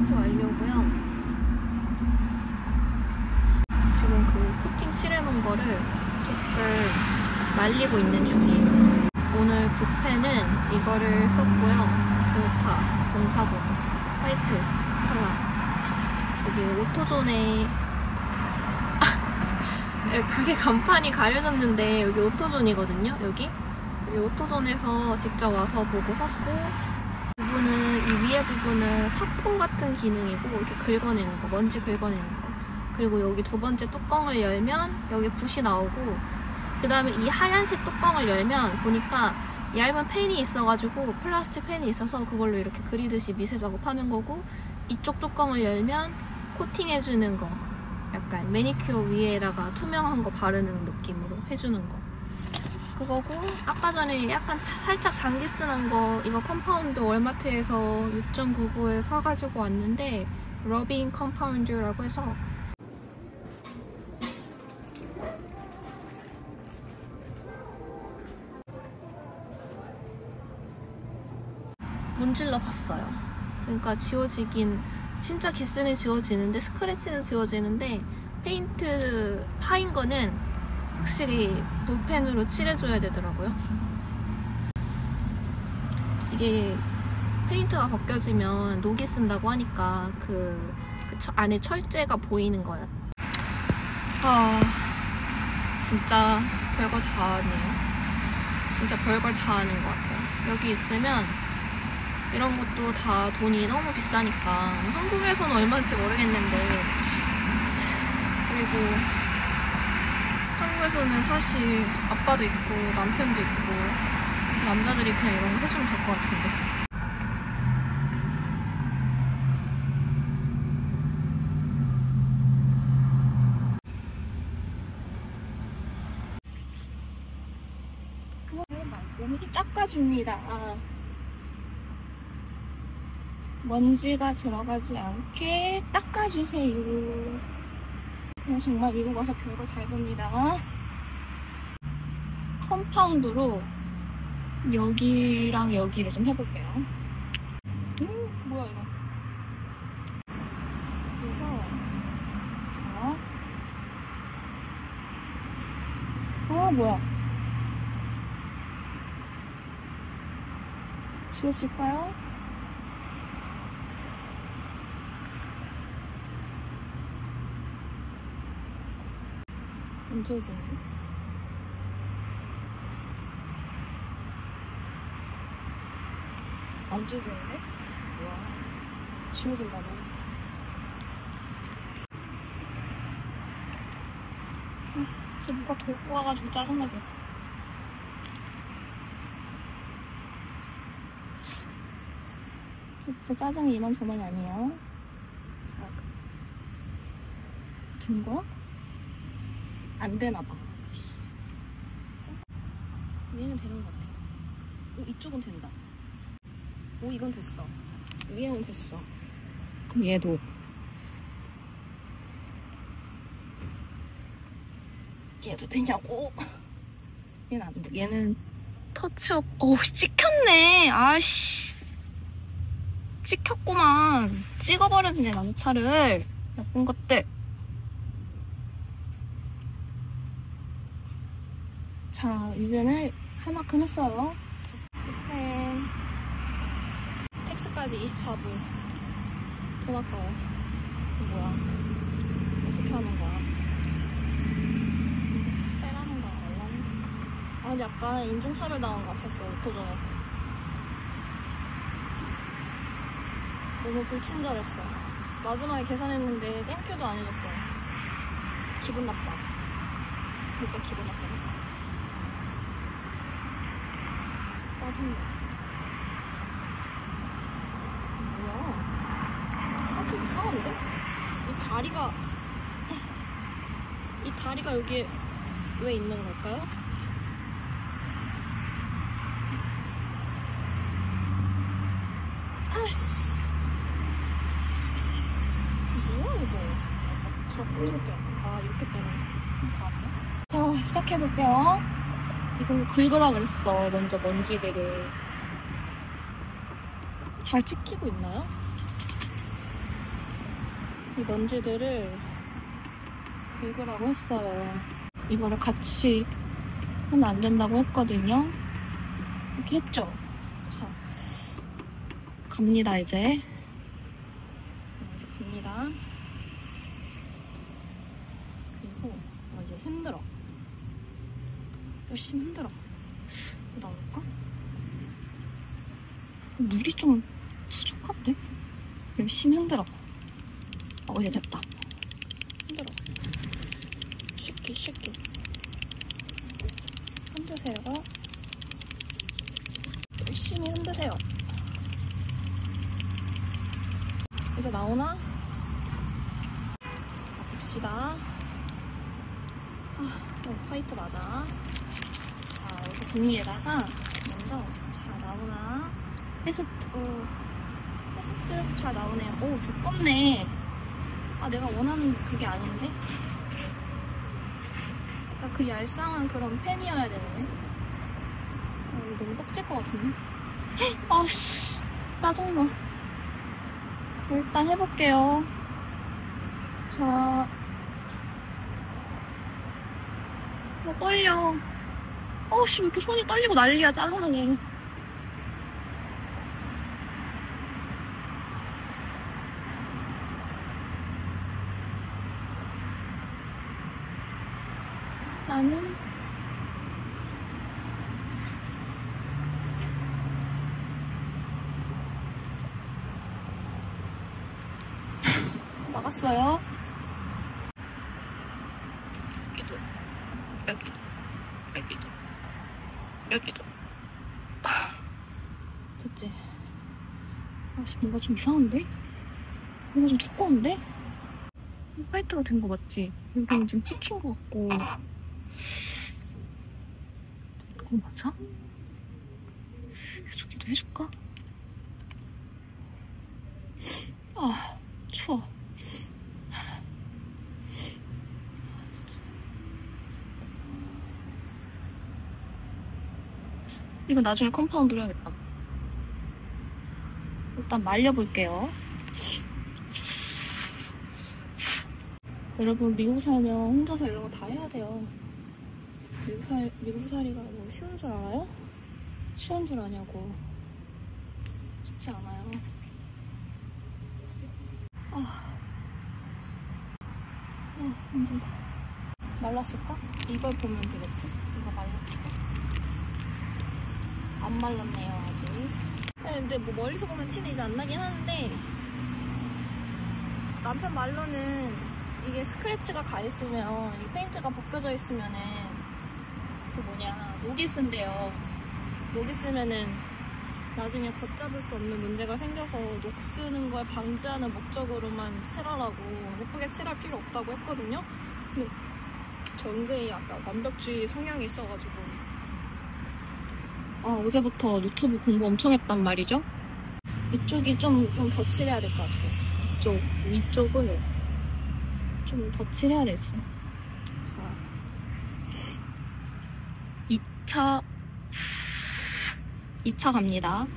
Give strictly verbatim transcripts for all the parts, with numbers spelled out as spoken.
코팅도 완료고요. 지금 그 코팅 칠해놓은 거를 조금 말리고 있는 중이에요. 오늘 붓펜은 이거를 썼고요. 토요타 공사본 화이트 컬러. 여기 오토존에 가게 간판이 가려졌는데 여기 오토존이거든요. 여기 여기 오토존에서 직접 와서 보고 샀고, 부분은 이 위에 부분은 사포 같은 기능이고 이렇게 긁어내는 거, 먼지 긁어내는 거. 그리고 여기 두 번째 뚜껑을 열면 여기 붓이 나오고, 그 다음에 이 하얀색 뚜껑을 열면 보니까 얇은 펜이 있어가지고 플라스틱 펜이 있어서 그걸로 이렇게 그리듯이 미세 작업하는 거고, 이쪽 뚜껑을 열면 코팅해주는 거, 약간 매니큐어 위에다가 투명한 거 바르는 느낌으로 해주는 거 그거고, 아까 전에 약간 차, 살짝 장기스난 거, 이거 컴파운드 월마트에서 육 점 구구에 사가지고 왔는데 러빙 컴파운드라고 해서 문질러 봤어요. 그러니까 지워지긴, 진짜 기스는 지워지는데 스크래치는 지워지는데 페인트 파인 거는 확실히 붓펜으로 칠해줘야 되더라고요. 이게 페인트가 벗겨지면 녹이 쓴다고 하니까 그, 그 처, 안에 철제가 보이는 거예요. 아, 진짜 별걸 다 하네요. 진짜 별걸 다 하는 것 같아요. 여기 있으면 이런 것도 다 돈이 너무 비싸니까, 한국에서는 얼마인지 모르겠는데, 그리고 한국에서는 사실 아빠도 있고 남편도 있고 남자들이 그냥 이런 거 해주면 될 것 같은데. 이렇게 닦아줍니다. 아. 먼지가 들어가지 않게 닦아주세요. 그냥 정말 미국 와서 별거 잘 봅니다. 컴파운드로 여기랑 여기를 좀 해볼게요. 음, 뭐야 이거. 그래서 자, 아 뭐야. 지워질까요? 안 지워지는데? 안 지워지는데? 뭐야? 지워진다며. 아, 진짜 누가 돌고 와가지고 짜증나게. 진짜 짜증이 이만저만이 아니에요. 자, 된 거야? 안 되나봐. 얘는 되는 것 같아. 오, 이쪽은 된다. 오, 이건 됐어. 위에는 됐어. 그럼 얘도. 얘도 되냐고. 얘는 안 돼. 얘는 터치업. 오, 찍혔네. 아씨. 찍혔구만. 찍어버렸네, 남차를. 나쁜 것들. 자, 이제는 할 만큼 했어요. 붓펜 텍스까지 이십사 불. 돈 아까워. 이거 뭐야? 어떻게 하는 거야? 빼라는 거야? 말라는 거야? 아, 근데 약간 인종차별 당한 것 같았어, 오토존에서. 너무 불친절했어. 마지막에 계산했는데 땡큐도 안 해줬어. 기분 나빠. 진짜 기분 나빠. 짜증나. 뭐야? 아, 좀 이상한데? 이 다리가 이 다리가 여기에 왜 있는 걸까요? 아씨, 뭐야 이거? 부럽게 풀게. 아, 이렇게 빼는 거. 자, 시작해볼게요. 이걸로 긁으라 그랬어. 먼저 먼지들을. 잘 찍히고 있나요? 이 먼지들을 긁으라고 했어요. 이거를 같이 하면 안 된다고 했거든요. 이렇게 했죠? 자, 갑니다, 이제. 이제 갑니다. 그리고 어, 이제 흔들어. 열심히 흔들어. 나올까? 물이 좀 부족한데? 열심히 흔들어. 어, 이제 됐다. 흔들어. 쉽게, 쉽게. 흔드세요. 열심히 흔드세요. 이제 나오나? 자, 봅시다. 아, 어, 화이트 맞아. 자, 여기 종이에다가 먼저 잘 나오나? 테스트, 어, 테스트 잘 나오네요. 오, 두껍네. 아, 내가 원하는 그게 아닌데? 약간 그 얄쌍한 그런 펜이어야 되는데? 아, 이거 너무 떡질 것 같은데? 아씨, 짜증나. 자, 일단 해볼게요. 자, 어, 떨려. 어씨, 왜 이렇게 손이 떨리고 난리야, 짜증나게. 나는 나갔어요. 여기도, 여기도, 여기도, 여기도. 됐지? 아씨, 뭔가 좀 이상한데? 뭔가 좀 두꺼운데? 화이트가 된 거 맞지? 여기는 좀 찍힌 거 같고. 이거 맞아? 해주기도 해줄까? 아, 추워. 진짜. 이거 나중에 컴파운드로 해야겠다. 일단 말려볼게요. 여러분, 미국 살면 혼자서 이런 거 다 해야 돼요. 미국, 살, 미국 살이가 뭐 쉬운 줄 알아요? 쉬운 줄 아냐고. 쉽지 않아요. 아, 아 힘들다. 말랐을까? 이걸 보면 되겠지? 이거 말랐을까? 안 말랐네요, 아직. 네, 근데 뭐 멀리서 보면 티는 이제 안 나긴 하는데, 남편 말로는 이게 스크래치가 가 있으면, 이 페인트가 벗겨져 있으면은, 그 뭐냐, 녹이 쓴대요. 녹이 쓰면은 나중에 걷잡을 수 없는 문제가 생겨서 녹 쓰는 걸 방지하는 목적으로만 칠하라고, 예쁘게 칠할 필요 없다고 했거든요. 근데 저 은근히 약간 완벽주의 성향이 있어가지고. 아, 어제부터 유튜브 공부 엄청 했단 말이죠. 이쪽이 좀, 좀 더 칠해야 될 것 같아요. 이쪽, 위쪽을 좀 더 칠해야 되겠어. 자, 이 차, 이 차 갑니다.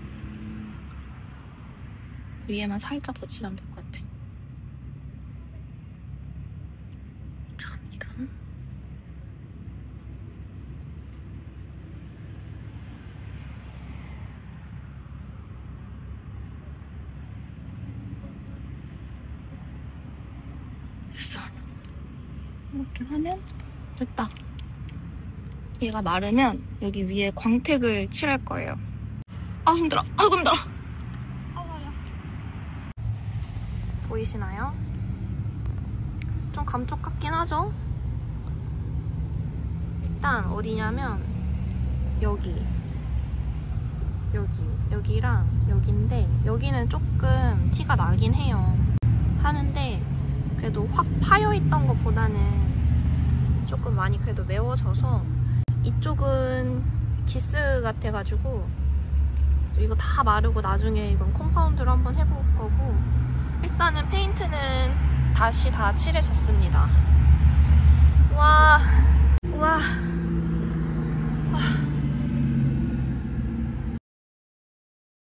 위에만 살짝 더 칠하면 될 것 같아. 이 차 갑니다. 됐어. 이렇게 하면 됐다. 얘가 마르면 여기 위에 광택을 칠할 거예요. 아, 힘들어. 아이고, 힘들어. 아, 말이야. 보이시나요? 좀 감쪽 같긴 하죠? 일단 어디냐면 여기 여기 여기랑 여기인데, 여기는 조금 티가 나긴 해요. 하는데 그래도 확 파여있던 것보다는 조금 많이 그래도 매워져서, 이쪽은 기스 같아가지고 이거 다 마르고 나중에 이건 컴파운드로 한번 해볼 거고, 일단은 페인트는 다시 다 칠해졌습니다. 와, 와, 와.